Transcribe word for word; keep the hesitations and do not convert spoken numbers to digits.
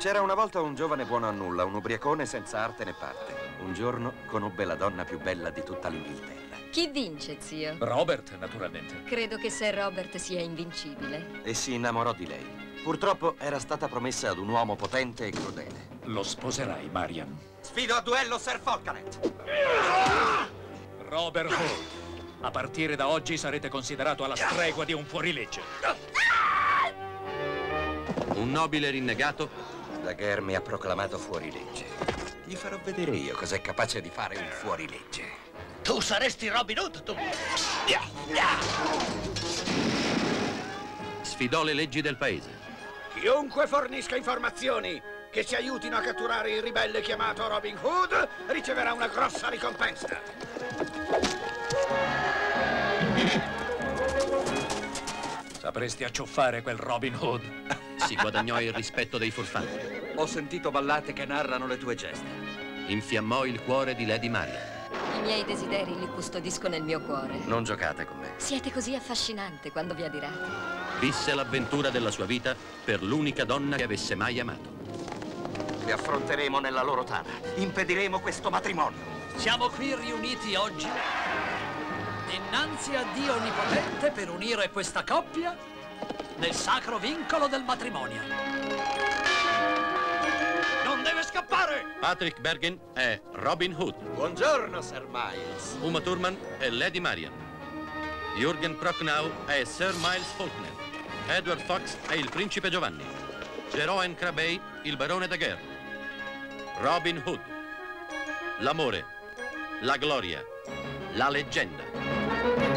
C'era una volta un giovane buono a nulla, un ubriacone senza arte né parte. Un giorno conobbe la donna più bella di tutta l'Inghilterra. Chi vince, zio? Robert, naturalmente. Credo che Sir Robert sia invincibile. E si innamorò di lei. Purtroppo era stata promessa ad un uomo potente e crudele. Lo sposerai, Marian. Sfido a duello Sir Falconet! Robert Hood, a partire da oggi sarete considerato alla stregua di un fuorilegge. Un nobile rinnegato. Daguerre mi ha proclamato fuorilegge. Gli farò vedere io cos'è capace di fare un fuorilegge. Tu saresti Robin Hood, tu! Sfidò le leggi del paese. Chiunque fornisca informazioni che ci aiutino a catturare il ribelle chiamato Robin Hood riceverà una grossa ricompensa. Sapresti acciuffare quel Robin Hood? Si guadagnò il rispetto dei furfanti. Ho sentito ballate che narrano le tue gesta. Infiammò il cuore di Lady Marian. I miei desideri li custodisco nel mio cuore. Non giocate con me. Siete così affascinante quando vi adirate. Visse l'avventura della sua vita per l'unica donna che avesse mai amato. Li affronteremo nella loro tana. Impediremo questo matrimonio. Siamo qui riuniti oggi innanzi a Dio Onnipotente per unire questa coppia nel sacro vincolo del matrimonio. Non deve scappare! Patrick Bergen è Robin Hood. Buongiorno, Sir Miles. Uma Thurman è Lady Marian. Jürgen Prochnow è Sir Miles Faulkner. Edward Fox è il principe Giovanni. Geroen Crabbe il barone Daguerre. Robin Hood. L'amore, la gloria, la leggenda.